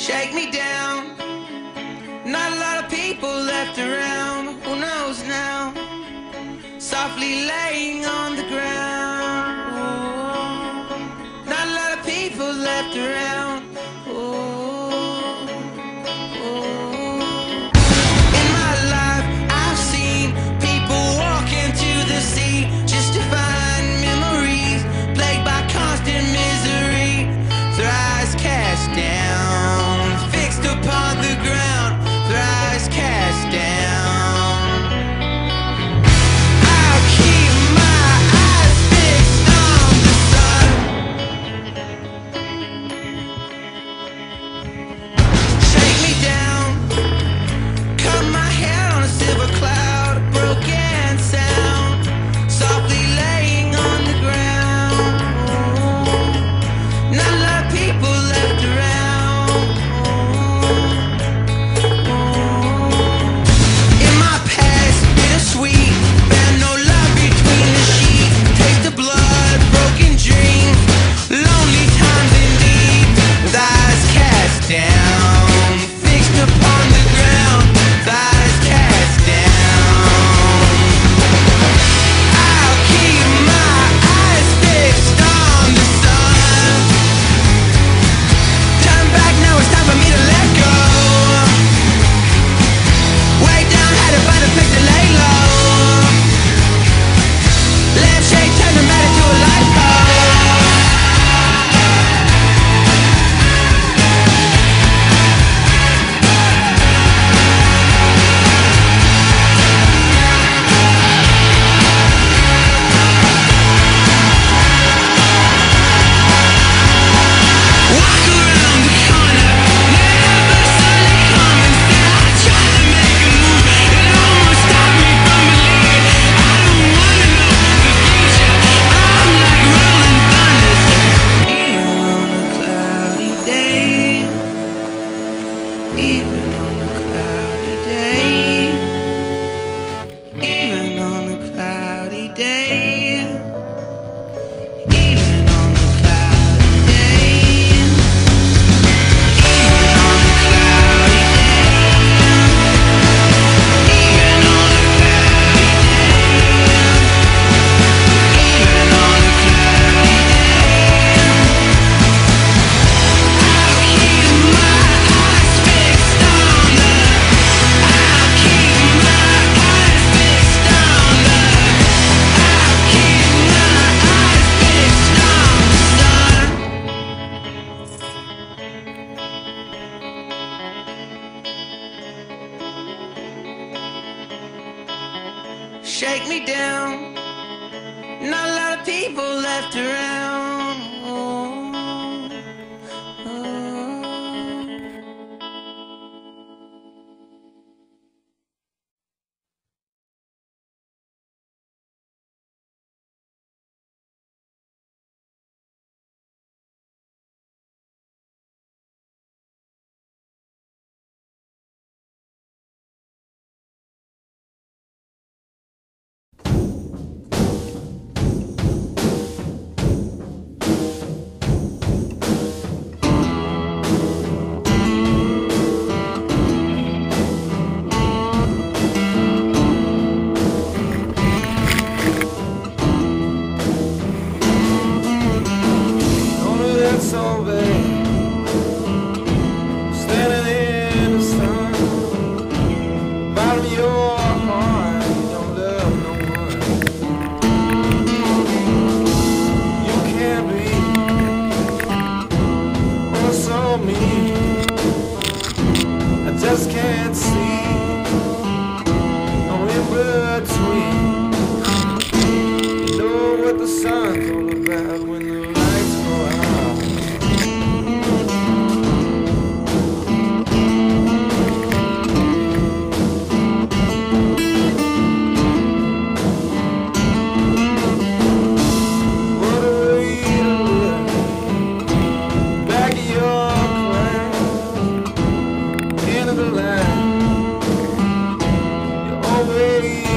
shake me down. Not a lot of people left around. Who knows now? Softly laying on the ground. Ooh. Not a lot of people left around. Ooh. Ooh. In my life, I've seen people walk into the sea just to find memories plagued by constant misery. Their eyes cast down, fixed upon the ground. Their eyes cast down. I'll keep my eyes fixed on the sun. Shake me down, cut my hair on a silver cloud, a broken sound, softly laying on the ground. Not a lot of people left around. In my past, bittersweet, found no love between the sheets. Taste of blood, broken dreams, lonely times indeed. With eyes cast down, fixed upon the ground. With eyes cast down. I'll keep my eyes fixed on the sun. Turn back now, it's time for me to let go. Way down, had to find a place to lay low. Lampshade, turn the matter to a light pole. Walk around the corner, never saw it coming. Still I try to make a move, it almost stopped me from believing. I don't wanna know the future, I'm like rolling thunder. Even on a cloudy day, even on a cloudy day, even on a cloudy day, even on a cloudy day, even on a cloudy day, even on a cloudy day, even on a cloudy shake me down. Not a lot of people left around. Just can't see no in between. You know what the sun's all about when the lights go out. What a way to live, back of your class, end of the line. You're always